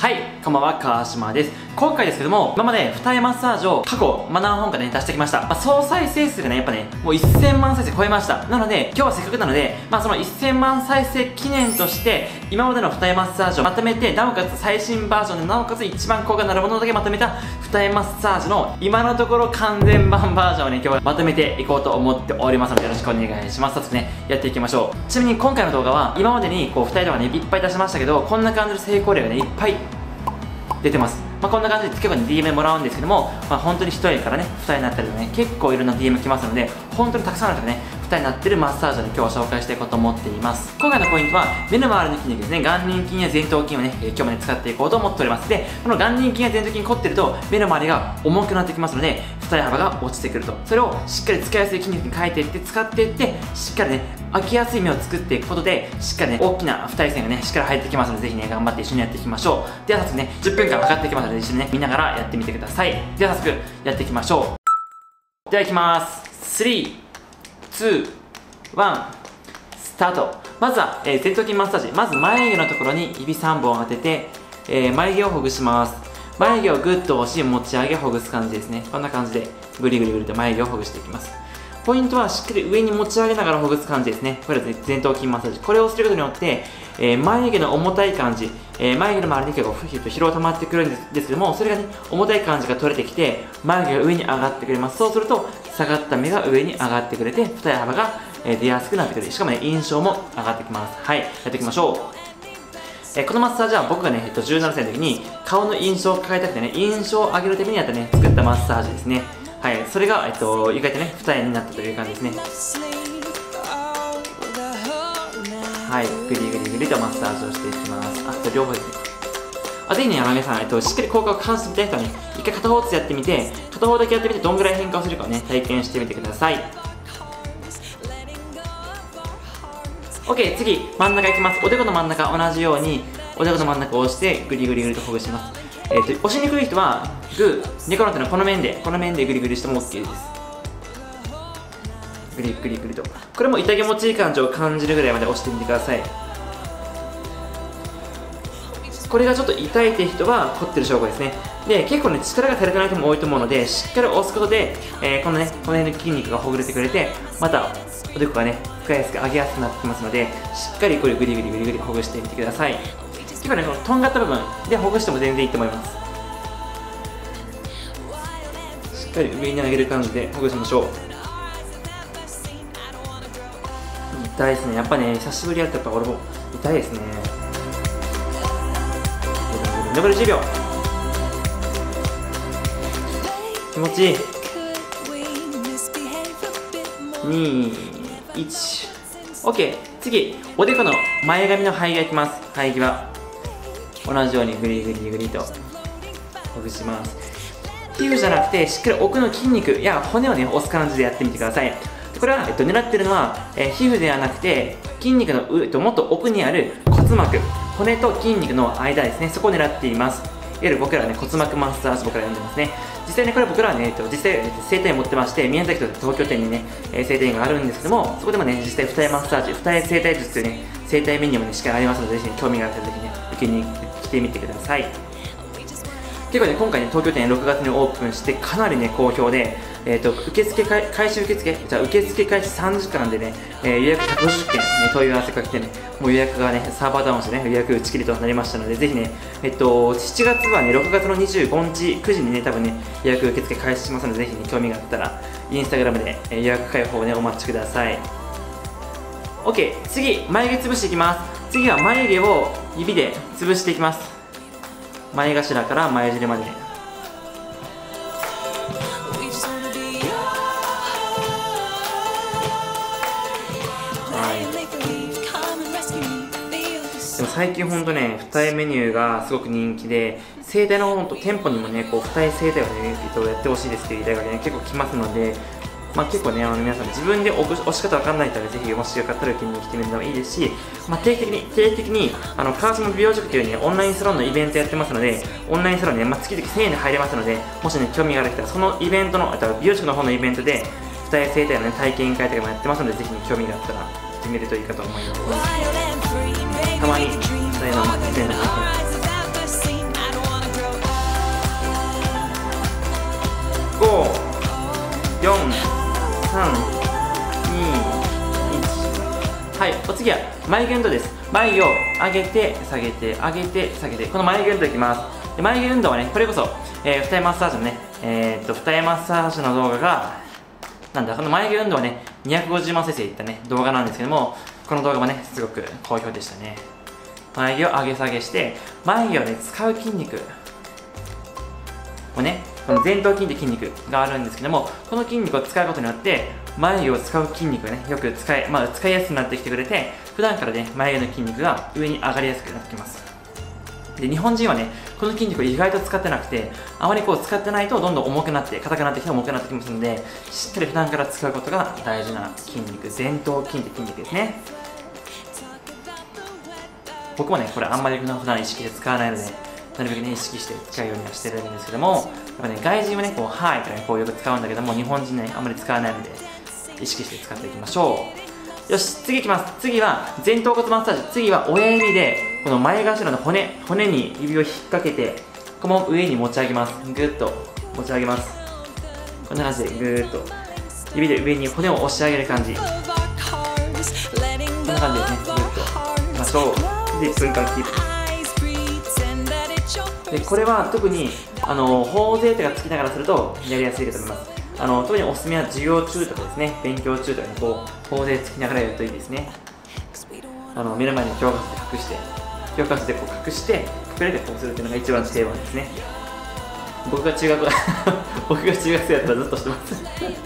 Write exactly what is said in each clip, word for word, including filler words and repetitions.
はい、こんばんは、川島です。今回ですけども、今まで二重マッサージを過去、まあ、何本かね、出してきました。まあ、総再生数がね、やっぱね、もうせんまん再生超えました。なので、今日はせっかくなので、まあ、そのせんまん再生記念として、今までの二重マッサージをまとめて、なおかつ最新バージョンで、なおかつ一番効果のあるものだけまとめた二重マッサージの、今のところ完全版バージョンをね、今日はまとめていこうと思っておりますので、よろしくお願いします。早速ね、やっていきましょう。ちなみに今回の動画は、今までにこう、二重動画ね、いっぱい出しましたけど、こんな感じの成功例がね、いっぱい出てます。まあ、こんな感じで結構ね ディーエム もらうんですけども、まあ、本当にひとえからねふたえになったりとね、結構いろんな ディーエム 来ますので、本当にたくさんの人がねふたえになってるマッサージをね今日は紹介していこうと思っています。今回のポイントは目の周りの筋肉ですね。眼輪筋や前頭筋をね、えー、今日もね使っていこうと思っております。でこの眼輪筋や前頭筋凝ってると目の周りが重くなってきますので、二重幅が落ちてくると、それをしっかり使いやすい筋肉に変えていって使っていって、しっかりね開きやすい目を作っていくことで、しっかりね大きな二重線がねしっかり入ってきますので、ぜひね頑張って一緒にやっていきましょう。では早速ねじゅっぷんかん測っていきますので、一緒にね見ながらやってみてください。では早速やっていきましょう。ではいきます。スリー、ツー、ワン、スタート。まずは、えー、前頭筋マッサージ。まず眉毛のところに指さんぼん当てて、えー、眉毛をほぐします。眉毛をグッと押し持ち上げほぐす感じですね。こんな感じでグリグリグリと眉毛をほぐしていきます。ポイントはしっかり上に持ち上げながらほぐす感じですね。これは前頭筋マッサージ。これをすることによって、えー、眉毛の重たい感じ、えー、眉毛の周りに結構ふ疲労溜まってくるんですですけども、それがね重たい感じが取れてきて、眉毛が上に上がってくれます。そうすると下がった目が上に上がってくれて、二重幅が、えー、出やすくなってくる。しかもね印象も上がってきます。はい、やっていきましょう。えー、このマッサージは僕がね、えっと、じゅうななさいの時に顔の印象を変えたくてね、印象を上げるためにやったね作ったマッサージですね。はい、それが、えっと、意外とね、二重になったという感じですね。はい、グリグリグリとマッサージをしていきます。あ、これ両方ですね。あ、ぜひね、あの皆さん、えっと、しっかり効果を感じてみたい人はね、一回片方ずつやってみて、片方だけやってみて、どんぐらい変化をするかをね、体験してみてください。OK、次、真ん中いきます。おでこの真ん中、同じように、おでこの真ん中を押して、グリグリグリとほぐします。えー、と押しにくい人はグー、猫の手のこの面でこの面でグリグリしても OK です。グリグリグリと、これも痛気持ちいい感じを感じるぐらいまで押してみてください。これがちょっと痛いって人は凝ってる証拠ですね。で結構ね力が足りてない人も多いと思うので、しっかり押すことで、えー、このねこの辺の筋肉がほぐれてくれて、またおでこがね使いやすく上げやすくなってきますので、しっかりこれグリグリグリグリほぐしてみてください。結構ね、このとんがった部分でほぐしても全然いいと思います。しっかり上に上げる感じでほぐしましょう。痛いですね。やっぱね、久しぶりやったらやっぱ俺も痛いですね。残りじゅうびょう。気持ちいい。に、いち。OK。次、おでこの前髪の生え際いきます。生え際。同じようにグリグリグリとほぐします。皮膚じゃなくてしっかり奥の筋肉や骨をね押す感じでやってみてください。これは、えっと、狙ってるのは、えー、皮膚ではなくて筋肉の上ともっと奥にある骨膜、骨と筋肉の間ですね。そこを狙っています。いわゆる僕らはね骨膜マッサージ、僕ら呼んでますね。実際ねこれ僕らはね、えっと、実際整体院持ってまして、宮崎と東京店にね、えー、整体院があるんですけども、そこでもね実際二重マッサージ、二重整体術というね整体メニューもねしっかりありますので、ぜひ、ね、興味があったらぜひね受けに来てみてください。結構ね今回ね東京店ろくがつにオープンしてかなりね好評で、えー、と受付開開始受付じゃあ受付開始さんじかんでね、えー、予約ひゃくごじゅっけん、ね、問い合わせが来てね、もう予約がねサーバーダウンしてね予約打ち切りとなりましたので、ぜひねえっとしちがつはねろくがつのにじゅうごにちくじにね多分ね予約受付開始しますので、ぜひね興味があったらインスタグラムで、えー、予約開放をねお待ちください。 OK、 次眉毛つぶしていきます。次は眉毛を指でつぶしていきます。前頭から前尻まで、はい、でも最近ほんとね二重メニューがすごく人気で、整体のほんと店舗にもねこう二重整体をねやってほしいですっていう依頼がね結構来ますので、まあ、結構ね、あの皆さん自分で押し方わかんない人はぜひもしよかったら受けに来てみるのもいいですし、まあ、定期的に定期的にあの川島美容塾というねオンラインサロンのイベントやってますので、オンラインサロンね、まあ、月々せんえんで入れますので、もしね興味がある人はそのイベントのあと美容塾の方のイベントで二重整体の、ね、体験会とかもやってますので、ぜひね興味があったら行ってみるといいかと思います。たまに二重の整体の体験眉毛運動です。眉毛を上げて下げて上げて下げて、この眉毛運動いきます。で眉毛運動はね、これこそ、えー、二重マッサージのね、えー、っと二重マッサージの動画がなんだ、この眉毛運動はねにひゃくごじゅうまん再生いったね動画なんですけども、この動画もねすごく好評でしたね。眉毛を上げ下げして、眉毛をね使う筋肉をね、この前頭筋って筋肉があるんですけども、この筋肉を使うことによって眉毛を使う筋肉がねよく使い、まあ、使いやすくなってきてくれて、普段からね眉毛の筋肉が上に上がりやすくなってきます。で日本人はねこの筋肉を意外と使ってなくて、あまりこう使ってないとどんどん重くなって硬くなってきて重くなってきますので、しっかり普段から使うことが大事な筋肉、前頭筋って筋肉ですね。僕もねこれあんまり普段意識して使わないので、なるべくね意識して使うようにはしてるんですけども、やっぱね外人はねこうはいとかねこうよく使うんだけども、日本人ねあんまり使わないので意識して使っていきましょう。よし、次いきます。次は前頭骨マッサージ。次は親指でこの前頭の骨骨に指を引っ掛けて、この上に持ち上げます。ぐっと持ち上げます。こんな感じでぐーっと指で上に骨を押し上げる感じ、こんな感じですね。ぐっといきましょう。でいっぷんかんキープで、これは特にあの頬杖とかつきながらするとやりやすいかと思います。あの特におすすめは授業中とかですね、勉強中とかにこう頬杖つきながらやるといいですね。あの目の前に教科書で隠して教科書でこう隠して隠れてこうするっていうのが一番定番ですね。僕が中学僕が中学生だったらずっとしてます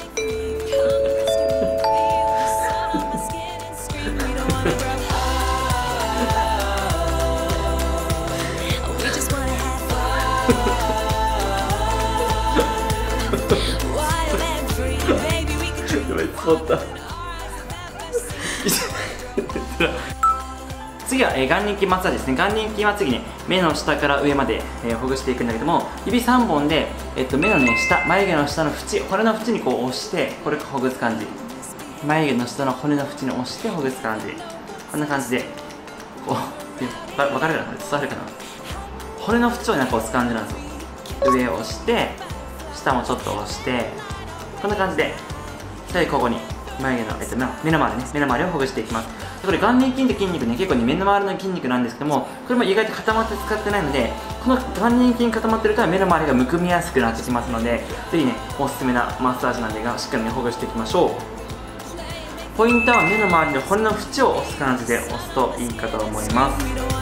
次は、えー、眼輪筋マッサージですね。眼輪筋は次ね、目の下から上まで、えー、ほぐしていくんだけども、指さんぼんで、えっと、目のね下、眉毛の下の縁、骨の縁にこう押して、これほぐす感じ。眉毛の下の骨の縁に押してほぐす感じ。こんな感じでこう、わかるかな、これ伝わるかな。骨の縁をなんか押す感じなんですよ。上を押して下もちょっと押して、こんな感じで最後ここに眉毛の、えっと、目の周りね、目の周りをほぐしていきます。これ眼輪筋って筋肉ね、結構ね目の周りの筋肉なんですけども、これも意外と固まって使ってないので、この眼輪筋固まってると目の周りがむくみやすくなってきますので、ぜひねおすすめなマッサージなんでがしっかりねほぐしていきましょう。ポイントは目の周りの骨の縁を押す感じで押すといいかと思います。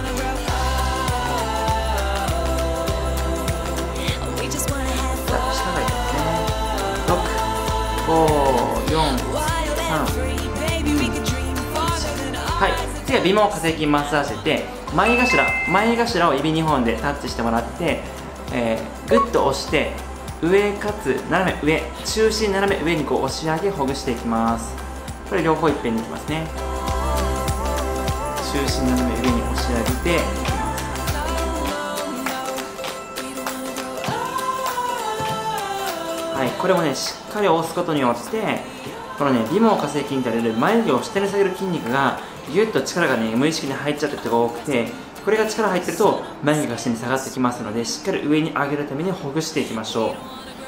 ろく、ご、よん、さん、はい、次は鼻毛下成筋マッサージで、前頭前頭を指にほんでタッチしてもらって、えー、グッと押して上かつ斜め上、中心斜め上にこう押し上げほぐしていきます。これ両方いっぺんにいきますね。中心斜め上に押し上げて、はい、これもねしっかり押すことによって、このね鼻毛下成筋と言われる眉毛を下に下げる筋肉がギュッと力がね無意識に入っちゃってる人が多くて、これが力入ってると眉毛が下に下がってきますので、しっかり上に上げるためにほぐしていきましょう。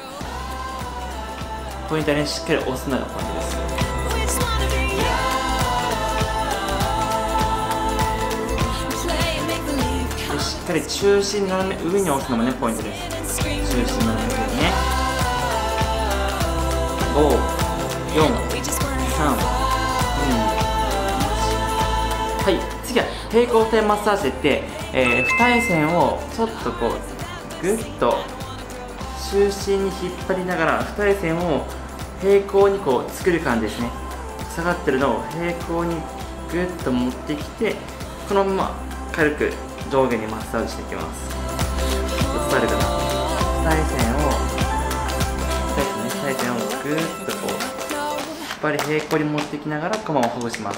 ポイントはねしっかり押すのがポイントです。でしっかり中心斜め上に押すのもねポイントです。中心斜め上にね、ご、よん、さん、に、はい、次は平行線マッサージって、えー、二重線をちょっとこうグッと中心に引っ張りながら二重線を平行にこう作る感じですね。下がってるのを平行にグッと持ってきて、このまま軽く上下にマッサージしていきます。伝わるかな。二重線を二重線をグーッとこう引っ張り平行に持ってきながらこのままほぐします。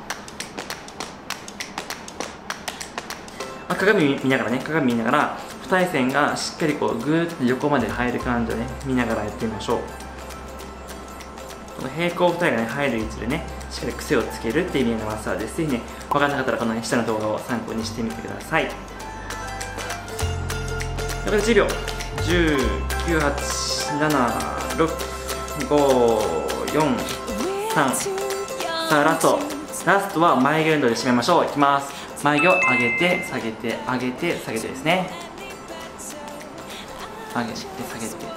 あ、鏡見ながらね、鏡見ながら二重線がしっかりこうグーッと横まで入る感じをね見ながらやってみましょう。この平行二重がね入る位置でねしっかり癖をつけるっていう意味のマッサージです。ぜひね分からなかったらこの、ね、下の動画を参考にしてみてください。残りじゅうびょう、じゅう、きゅう、はち、なな、ろく、ご、よん、さん、さあラストラストは眉毛運動で締めましょう。いきます。眉毛を上げて下げて上げて下げてですね。上げて下げて。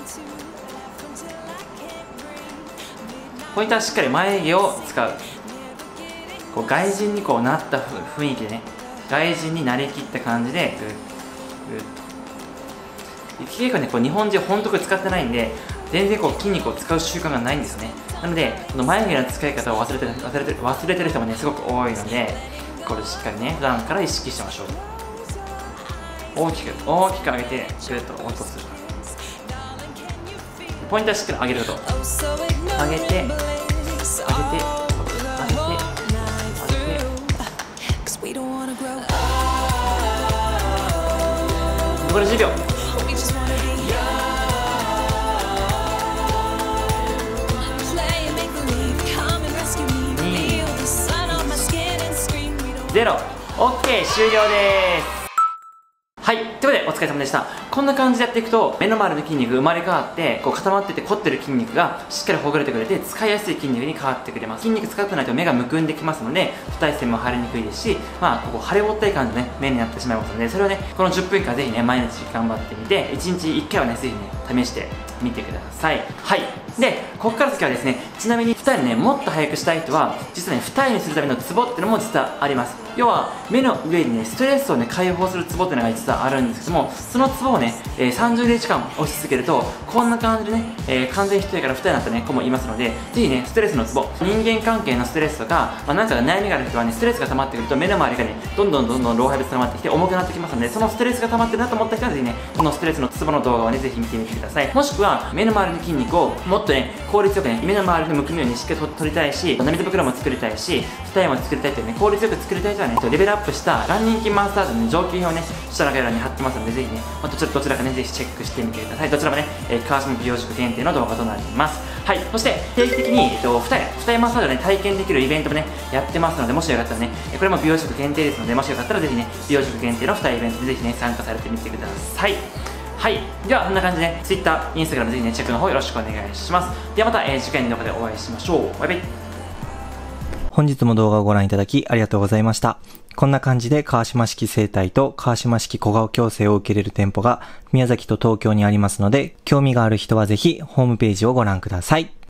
ポイントはしっかり眉毛を使う。こう外人にこうなった雰囲気でね、外人になりきった感じでグッグッと。結構ね、こう日本人本当に使ってないんで、全然こう筋肉を使う習慣がないんですよね。なので、この眉毛の使い方を忘れてる忘れてる忘れてる人もね、すごく多いので、これしっかりね、普段から意識しましょう。大きく大きく上げてグッと落とす。ポイントはしっかり上げること。上げて上げて上げて上げて。残りじゅうびょう。ゼロ。オッケー、終了です。はい、ということでお疲れ様でした。こんな感じでやっていくと目の周りの筋肉が生まれ変わって、こう固まってて凝ってる筋肉がしっかりほぐれてくれて、使いやすい筋肉に変わってくれます。筋肉使ってないと目がむくんできますので、二重線も腫れにくいですし、まあここ腫れぼったい感じのね目になってしまいますので、それをねこのじゅっぷんかんぜひね毎日頑張ってみて、いちにちいっかいはねぜひね試してみてください。はい。で、ここから先はですね、ちなみに二重ねもっと早くしたい人は実はね二重にするためのツボっていうのも実はあります。要は目の上にねストレスをね解放するツボっていうのが実はあるんですけども、そのツボをね、えー、さんじゅうにちかん押し続けるとこんな感じでね、えー、完全に一重から二重になったね子もいますので、ぜひねストレスのツボ、人間関係のストレスとか、まあ、なんか悩みがある人はねストレスが溜まってくると目の周りがねどんどんどんどん老廃物溜まってきて重くなってきますので、そのストレスが溜まってるなと思った人はぜひねこのストレスのツボの動画をねぜひ見てみてください。もしくは目の周りの筋肉をもっとね効率よくね目の周りのむくみをねしっかりと取りたいし、涙袋も作りたいし二重も作りたいというね効率よく作りたい人はねレベルアップした眼輪筋マッサージの、ね、上級編をね下の概要欄に貼ってますので、ぜひね、まあ、どちらどちらかねぜひチェックしてみてください。どちらもね、えー、川島美容塾限定の動画となります。はい。そして定期的に、えっと、二重二重マッサージをね体験できるイベントもねやってますので、もしよかったらねこれも美容塾限定ですので、もしよかったらぜひね美容塾限定の二重イベントでぜひね参加されてみてください。はい。ではこんな感じで、ね、Twitter、Instagram ぜひねチェックの方よろしくお願いします。ではまた、えー、次回の動画でお会いしましょう。バイバイ。 本日も動画をご覧いただきありがとうございました。こんな感じで川島式整体と川島式小顔矯正を受けれる店舗が宮崎と東京にありますので、興味がある人はぜひホームページをご覧ください。